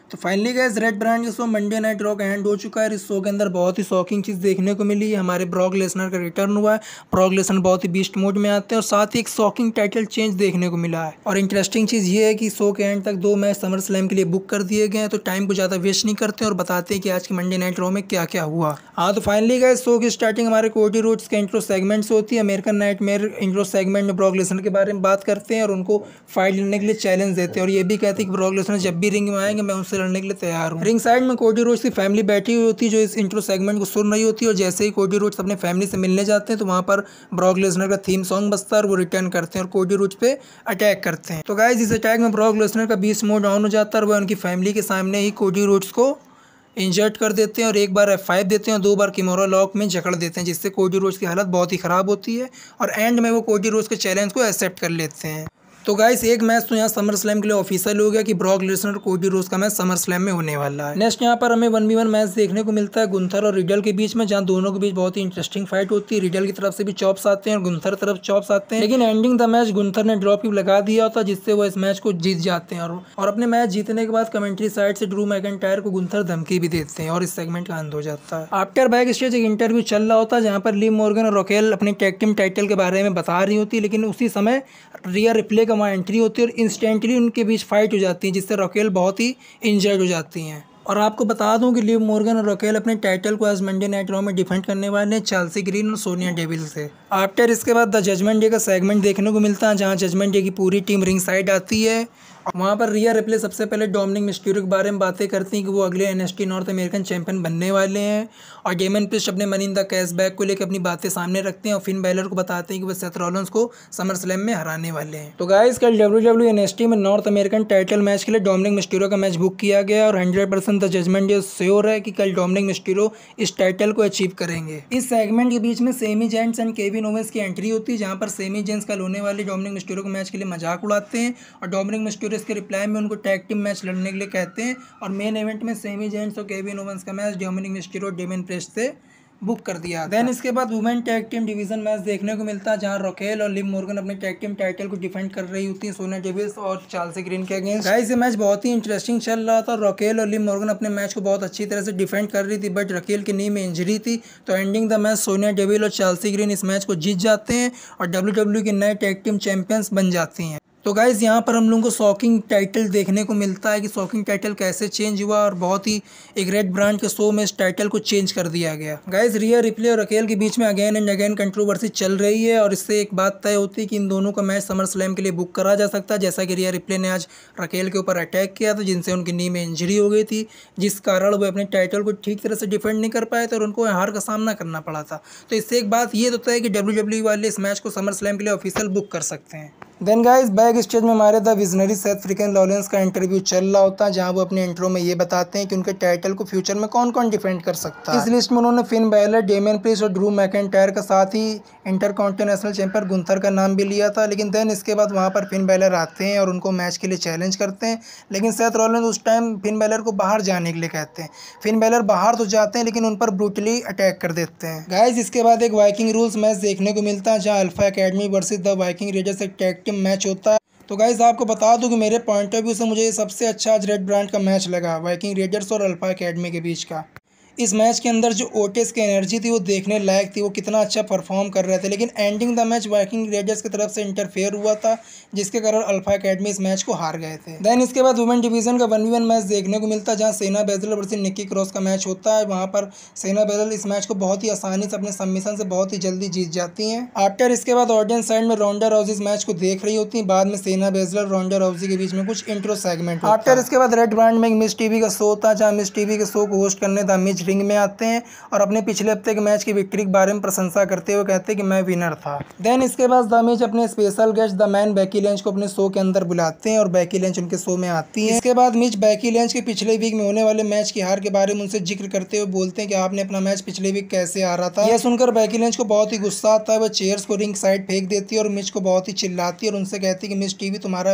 तो finally guys red brand का show Monday Night Raw end हो चुका है। इस शो के अंदर बहुत ही शॉकिंग चीज़ देखने को मिली है। हमारे ब्रॉक लेसनर का रिटर्न हुआ है। ब्रॉक लेसनर बहुत ही बीस्ट मोड में आते हैं और साथ ही एक शॉकिंग टाइटल चेंज देखने को मिला है। और इंटरेस्टिंग चीज़ ये है कि शो के एंड तक 2 मैच समर स्लैम के लिए बुक कर दिए गए हैं। तो टाइम को ज़्यादा वेस्ट नहीं करते और बताते हैं कि आज के मंडे नाइट रॉ में क्या क्या हुआ। हाँ, तो फाइनली गाइस शो की स्टार्टिंग हमारे कोडी रोड्स के इंट्रो सेगमेंट से होती है। अमेरिकन नाइटमेयर इंट्रो सेगमेंट में ब्रॉक लेसनर के बारे में बात करते हैं और उनको फाइट लड़ने के लिए चैलेंज देते हैं और ये भी कहते हैं कि ब्रॉक लेसनर जब भी रिंग में आएंगे मैं उनसे लड़ने के लिए तैयार हूँ। रिंग साइड में कोडी रोड्स की फैमिली बैठी हुई होती है जो इस इंट्रो सेगमेंट को सुन रही होती है और जैसे ही कोडी रोड्स अपने फैमिली से मिलने जाते हैं तो वहाँ पर ब्रॉक लेसनर का थीम सॉन्ग बजता है और वो रिटर्न करते हैं और कोडी रोड्स पे अटैक करते हैं। तो गाइस इस अटैक में ब्रॉक लेसनर का बीस्ट मोड ऑन हो जाता है और वह उनकी फैमिली के सामने ही कोडी रोड्स को इंजर्ट कर देते हैं और एक बार F5 देते हैं और 2 बार किमोरा लॉक में जकड़ देते हैं जिससे कोडी रोड्स की हालत बहुत ही ख़राब होती है और एंड में वो कोडी रोड्स के चैलेंज को एक्सेप्ट कर लेते हैं। तो गाइस एक मैच तो यहाँ समर स्लैम के लिए ऑफिशियल हो गया कि ब्रॉक लेसनर और कोडी रोड्स का मैच समर स्लैम में होने वाला है। नेक्स्ट यहाँ पर हमें 1v1 मैच देखने को मिलता है गुंथर और रिडल के बीच में, जहाँ दोनों के बीच बहुत ही इंटरेस्टिंग फाइट होती है। रिडल की तरफ से भी चॉप्स आते हैं और गुंथर की तरफ चॉप्स आते हैं, लेकिन एंडिंग द मैच गुंथर ने ड्रॉप किक लगा दिया होता जिससे वो इस मैच को जीत जाते हैं और अपने मैच जीतने के बाद कमेंट्री साइड से ड्रू मैकिंटायर को गुंथर धमकी भी देते हैं और इस सेगमेंट का अंत हो जाता है। आफ्टर बैक स्टेज एक इंटरव्यू चल रहा होता है जहाँ पर लिव मॉर्गन और रॉकेल अपने टैग टीम टाइटल के बारे में बता रही होती है, लेकिन उसी समय रिया रिप्ले का वहाँ एंट्री होती है और इंस्टेंटली उनके बीच फाइट हो जाती है जिससे रॉकेल बहुत ही इंजर्ड हो जाती हैं। और आपको बता दूं कि लिव मॉर्गन और रॉकेल अपने टाइटल को आज मंडे नाइट रॉ में डिफेंड करने वाले हैं चेल्सी ग्रीन और सोनिया डेविल से। आफ्टर इसके बाद द जजमेंट डे का सेगमेंट देखने को मिलता है जहां जजमेंट डे की पूरी टीम रिंग साइड आती है। वहाँ पर रिया रिप्ले सबसे पहले डोमिनिक मिस्टीरियो के बारे में बातें करती हैं कि वो अगले NXT नॉर्थ अमेरिकन चैंपियन बनने वाले हैं और डेमन प्रिस्ट अपने मनी इन द कैशबैक को लेकर अपनी बातें सामने रखते हैं और फिन बैलर को बताते हैं कि वो सेथ रॉलिंस को समर स्लैम में हराने वाले हैं। तो गाइस कल WWE NXT में नॉर्थ अमेरिकन टाइटल मैच के लिए डोमिनिक मिस्टीरियो का मैच बुक किया गया और 100% द जजमेंट डे श्योर है कि कल डोमिनिक मिस्टीरियो इस टाइटल को अचीव करेंगे। इस सेगमेंट के बीच में Sami Zayn and Kevin Owens की एंट्री होती है जहाँ पर सेमी जेंट्स कल होने वाले डोमिनिक मिस्टीरियो के मैच के लिए मजाक उड़ाते हैं और डोमिनिक मिस्टीरियो इसके रिप्लाई में उनको टैग टीम मैच लड़ने के लिए कहते हैं और मेन इवेंट में सेमी जेंट्स और केविन ओवेंस का मैच डोमिनिक मिस्टीरियो और डेमन प्रिस्ट से बुक कर दिया। देन इसके बाद women tag team division match देखने को मिलता है जहां रॉकेल और लिव मॉर्गन अपने टैग टीम टाइटल को डिफेंड कर रही होती है सोनिया डेविल और चेल्सी ग्रीन के अगेंस्ट। गाइस ये मैच बहुत ही इंटरेस्टिंग चल रहा था। रॉकेल और लिव मॉर्गन अपने मैच को बहुत अच्छी तरह से डिफेंड कर रही थी बट रॉकेल की नी में इंजरी थी, तो ending the match Sonya Deville और चेल्सी ग्रीन इस मैच को जीत जाते हैं और WWE के नए टैग टीम चैंपियंस बन जाती हैं। तो गाइज़ यहाँ पर हम लोगों को शॉकिंग टाइटल देखने को मिलता है कि शॉकिंग टाइटल कैसे चेंज हुआ और बहुत ही एक रेड ब्रांड के शो में इस टाइटल को चेंज कर दिया गया। गाइज़ रिया रिप्ले और रकेल के बीच में अगेन एंड अगेन कंट्रोवर्सी चल रही है और इससे एक बात तय होती है कि इन दोनों का मैच समर स्लैम के लिए बुक करा जा सकता है, जैसा कि रिया रिप्ले ने आज रकेल के ऊपर अटैक किया था जिनसे उनकी नी में इंजरी हो गई थी जिस कारण वो अपने टाइटल को ठीक तरह से डिफेंड नहीं कर पाए थे और उनको हार का सामना करना पड़ा था। तो इससे एक बात ये होता है कि WWE वाले इस मैच को समर स्लैम के लिए ऑफिशियल बुक कर सकते हैं। देन गाइस बैक स्टेज में हमारे the Visionary Seth Freakin Rollins का इंटरव्यू चल रहा होता है जहां वो अपने इंट्रो में ये बताते हैं कि उनके टाइटल को फ्यूचर में कौन कौन डिफेंड कर सकता है। इस लिस्ट में उन्होंने फिन बैलर, डेमियन प्रिस्ट और ड्रू मैकिंटायर का साथ ही इंटरकॉन्टिनेंटल चैंपियन गुंथर का नाम भी लिया था, लेकिन देन इसके बाद वहां पर फिन बैलर आते हैं और उनको मैच के लिए चैलेंज करते हैं, लेकिन सेथ रॉलिंस उस टाइम फिन बैलर को बाहर जाने के लिए कहते हैं। फिन बैलर बाहर तो जाते हैं लेकिन उन पर ब्रूटली अटैक कर देते हैं। गाइस इसके बाद एक वाइकिंग रूल्स मैच देखने को मिलता है जहाँ Alpha Academy versus the Viking Raiders एक टैग टीम मैच होता है। तो गाइस आपको बता दूं कि मेरे पॉइंट ऑफ व्यू से मुझे ये सबसे अच्छा आज रेड ब्रांड का मैच लगा वाइकिंग रेजर्स और अल्फा अकेडमी के बीच का। इस मैच के अंदर जो ओटिस की एनर्जी थी वो देखने लायक थी, वो कितना अच्छा परफॉर्म कर रहे थे, लेकिन ending the match Viking Raiders की तरफ से इंटरफेयर हुआ था जिसके कारण अल्फा अकेडमी इस मैच को हार गए थे। देन इसके बाद वुमेन डिवीजन का 1v1 मैच देखने को मिलता है जहां सेना बेजल वर्सेस निक्की क्रॉस का मैच होता है। वहां पर सेना बेजल इस मैच को बहुत ही आसानी से अपने सबमिशन से बहुत ही जल्दी जीत जाती हैं। आफ्टर इसके बाद ऑडियंस साइड में रोंडा राउजी इस मैच को देख रही होती है, बाद में सेना बेजल और रोंडा राउजी के बीच में कुछ इंट्रो सेगमेंट। आफ्टर इसके बाद रेड ब्रांड में एक मिस टीवी का शो था जहाँ मिस टीवी के शो को होस्ट करने द मिज रिंग में आते हैं और अपने पिछले हफ्ते के मैच की विक्ट्री के बारे में प्रशंसा करते हुए कहते हैं कि मैं विनर था। देन इसके बाद द मिज अपने special guest the Man Becky Lynch को अपने शो के अंदर बुलाते हैं और बेकी लिंच उनके शो में आती है। इसके बाद मिज बेकी लिंच के पिछले वीक में होने वाले मैच की हार के बारे में उनसे जिक्र करते हुए बोलते हैं कि आपने अपना मैच पिछले वीक कैसे हारा था। यह सुनकर बेकी लिंच को बहुत ही गुस्सा आता है, वह चेयर्स को रिंग साइड फेंक देती है और मिज को बहुत ही चिल्लाती है और उनसे कहती है कि मिज टीवी तुम्हारा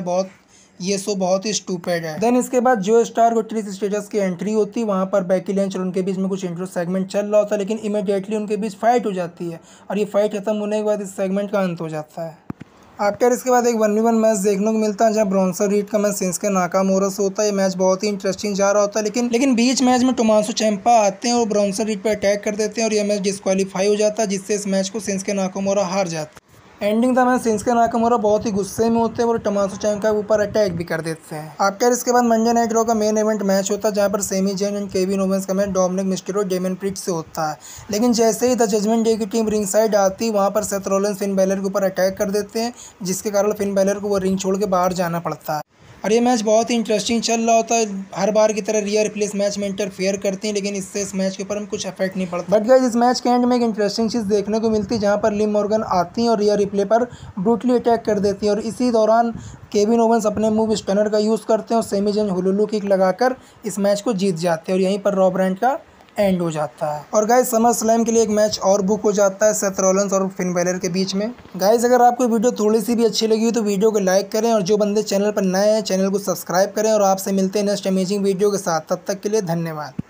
ये शो बहुत ही स्टूपिड है। देन इसके बाद जो स्टार को ट्रिस स्टेटस की एंट्री होती है, वहाँ पर बेकी लिंच और उनके बीच में कुछ इंट्रो सेगमेंट चल रहा होता है, लेकिन इमीडिएटली उनके बीच फाइट हो जाती है और ये फाइट खत्म होने के बाद इस सेगमेंट का अंत हो जाता है। आफ्टर इसके बाद एक 1v1 मैच देखने को मिलता है जहां ब्रॉन्सन रीड का मैच शिंसुके नाकामोरा से होता है। ये मैच बहुत ही इंटरेस्टिंग जा रहा होता है, लेकिन बीच मैच में टोमासो चिम्पा आते हैं और ब्रॉन्सन रीड पर अटैक कर देते हैं और यह मैच डिस्क्वालीफाई हो जाता है, जिससे इस मैच को शिंसुके नाकामोरा हार जाते हैं। एंडिंग था मैच शिंसुके नाकामोरा बहुत ही गुस्से में होते हैं और टोमासो चिम्पा के ऊपर अटैक भी कर देते हैं। आफ्टर इसके बाद मंडे नाइट रॉ का मेन इवेंट मैच होता है जहां पर Sami Zayn and Kevin Owens का match Dominik Mysterio Damian Priest से होता है। लेकिन जैसे ही द जजमेंट डे की टीम रिंग साइड आती है वहां पर सेथ रॉलिंस फिन बैलर के ऊपर अटैक कर देते हैं, जिसके कारण फिन बैलर को वो रिंग छोड़ के बाहर जाना पड़ता है। और ये मैच बहुत ही इंटरेस्टिंग चल रहा होता है। हर बार की तरह रिया रिप्ले इस मैच में इंटरफेयर करती हैं, लेकिन इससे इस मैच के ऊपर हम कुछ इफेक्ट नहीं पड़ता। बट गाइस इस मैच के एंड में एक इंटरेस्टिंग चीज़ देखने को मिलती है जहां पर लिव मॉर्गन आती हैं और रिया रिप्ले पर ब्रूटली अटैक कर देती हैं और इसी दौरान केविन ओवेंस अपने मूव स्टनर का यूज़ करते हैं और सेमी जेन हुलुलू किक लगाकर इस मैच को जीत जाते हैं और यहीं पर रॉ ब्रांड का एंड हो जाता है। और गाइस समर स्लैम के लिए एक मैच और बुक हो जाता है सेथ रॉलिंस और फिन बैलर के बीच में। गाइस अगर आपको वीडियो थोड़ी सी भी अच्छी लगी हो तो वीडियो को लाइक करें और जो बंदे चैनल पर नए हैं चैनल को सब्सक्राइब करें और आपसे मिलते हैं नेक्स्ट अमेजिंग वीडियो के साथ। तब तक के लिए धन्यवाद।